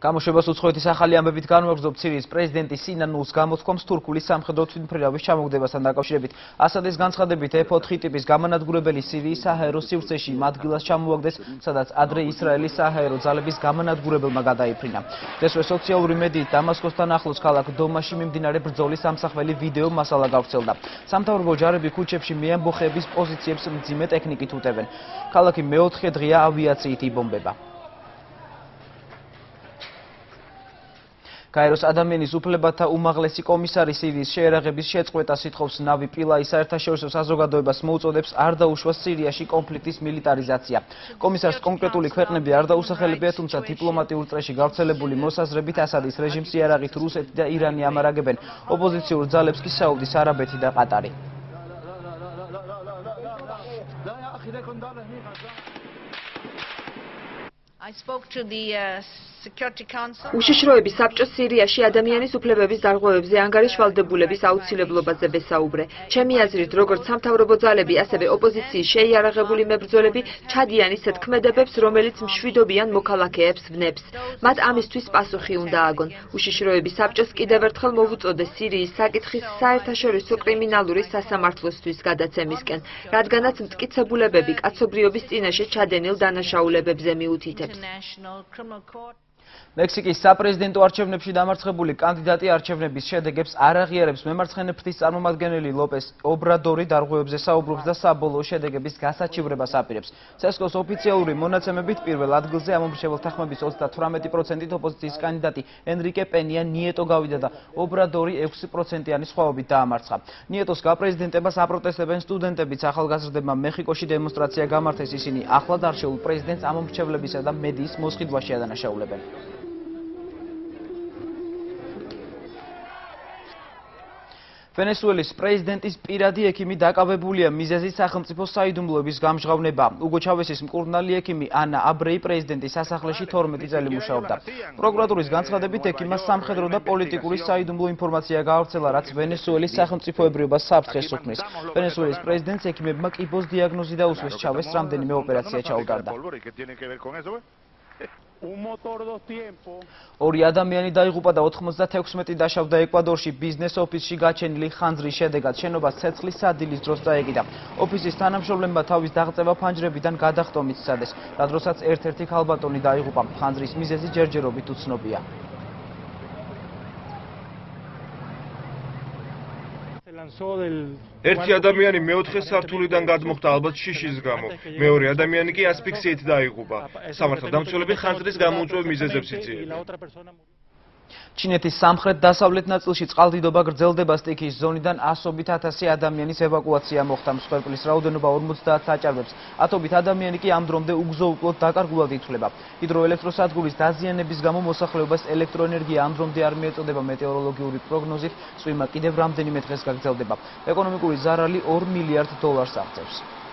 გამოშვებას უცხოეთის ახალი ამბებით განვაგრძობთ სირიის პრეზიდენტი სინანულს გამოთქვამს თურქული სამხედრო თვითმფრინავის ჩამოგდებასთან დაკავშირებით. ასადის განცხადებით F4 ტიპის გამანადგურებელი სირიის საჰაერო სივრცეში იმ ადგილას ჩამოაგდეს, სადაც ადრე ისრაელის საჰაერო ძალების გამანადგურებელმა გადაიფრინა. დღესვე სოციალური მედიით დამასკოსთან ახლოს ქალაქ დომაში მიმდინარე ბრძოლის ამსახველი ვიდეო მასალა გავრცელდა. სამთავრობო ჯარები ქუჩებში მეამბოხეების პოზიციებს მძიმე ტექნიკით უტევენ. ქალაქი მეოთხე დღეა ავიაციით იბომბება. გაეროს ადამიანის უფლებათა უმაღლესი კომისარი სირიის შეირაღების შეწყვეტას ითხოვს ნავი პილაის საერთაშორისო საზოგადოებას მოუწოდებს არ დაუშვას სირიაში კონფლიქტის მილიტარიზაცია. კომისარს კონკრეტული ქვეყნები არ დაუსახელებია, თუმცა დიპლომატიურ წრეში გავრცელებული მოსაზრებით ასადის რეჟიმს იარაღით რუსეთი და ირანი ამარაგებენ. ოპოზიციურ ძალებს კი საუდის არაბეთი და ყატარი. უშიშროების საბჭოს სირიაში ადამიანის უფლებების დარღვევებზე ანგარიშვალდებულების აუცილებლობაზე ვესაუბრე. ჩემი აზრით, როგორც სამთავრობო ძალები, ასევე ოპოზიციის შეიარაღებული მებრძოლები ჩადიან ისეთ ქმედებებს, რომელიც მშვიდობიან მოქალაქეებს ვნებს. მათ ამისთვის პასუხი უნდა აგონ. უშიშროების საბჭოს კიდევ ერთხელ მოვუწოდე სირიის საკითხის საერთაშორისო კრიმინალური სასამართლოსთვის გადაცემისკენ, რადგანაც მტკიცებულებები კაცობრიობის წინაშე ჩადენილ დანაშაულებებზე მიუთითებს. მექსიკის საპრეზიდენტო არჩევნებში დამარცხებული კანდიდატი არჩევნების შედეგებს არ აღიარებს. მემარცხენე ფრთის წარმომადგენელი ლოპეს ობრადორი დარღვევებზე საუბრობს და საბოლოო შედეგების გასაჩივრებას აპირებს. CESCO-ს ოფიციალური მონაცემებით პირველ ადგილზე ამომრჩეველთა ხმების 38%-ით ოპოზიციის კანდიდატი ენრიკე პენია ნიეტო გავიდა და ობრადორი 6%-იანი სხვაობით დაამარცხა. ნიეტოს გაპრეზიდენტებას აპროტესტებენ სტუდენტებიც. ახალგაზრდებმა მეხიკოში დემონსტრაცია გამართეს, ისინი ახლად არჩეულ პრეზიდენტს ამომრჩევლებისა და მედიის მოსყიდვაში ადანაშაულებენ. ვენესუელის პრეზიდენტის პირადი ექიმი დაკავებულია მიზეზით სახელმწიფო საიდუმლოების გამჟღავნება. უგო ჩავესის მკურნალი ექიმი ანა აბრეი პრეზიდენტის სასახლეში 12 წელი მუშაობდა. პროკურატურის განცხადებით ექიმმა სამხედრო და პოლიტიკური საიდუმლო ინფორმაცია გაავრცელა, რაც ვენესუელის სახელმწიფოებრიობას საფრთხეს უქმნის. ვენესუელის პრეზიდენტს ექიმებმა კიბოს დიაგნოზი დაუსვეს, ჩავეს რამდენიმე ოპერაცია ჩაუტარდა. ორი ადამიანი დაიღუპა და 96 დაშავდა ეკვადორში ბიზნეს ოფისში გაჩენილი ხანძრის შედეგად. შენობას ცეცხლის სადილის დროს წაეკიდა. ოფისის თანამშრომლებმა თავის დაღწევა ფანჯრებიდან გადახტომით სცადეს, რა დროსაც ერთ-ერთი ქალბატონი დაიღუპა. ხანძრის მიზეზი ჯერჯერობით უცნობია. ერთი ადამიანი მეოთხე სართულიდან გადმოხდა ალბათ შიშის გამო. მეორე ადამიანი კი ასფიქსიით დაიღუპა. სამართალდამცველები ხანძრის გამოუწვევ მიზეზებს იციან. ჩინეთის სამხრეთ-დასავლეთ ნაწილში წყალდიდობა გრძელდება. სტიქიის ზონიდან ასობით 1000 ადამიანის ევაკუაცია მოხდა. მსხვერპლის რაოდენობა 50 აჭარბებს. ათობით ადამიანი კი ამ დრომდე უგზო-უკლოდ დაკარგულად ითვლება. ჰიდროელექტროსადგურის დაზიანების გამო მოსახლეობას ელექტროენერგია ამ დრომდე არ მიეწოდება. მეტეოროლოგიური პროგნოზით წვიმა კიდევ რამდენიმე დღეს გაგრძელდება. ეკონომიკური ზარალი $2 მილიარდს აღწევს.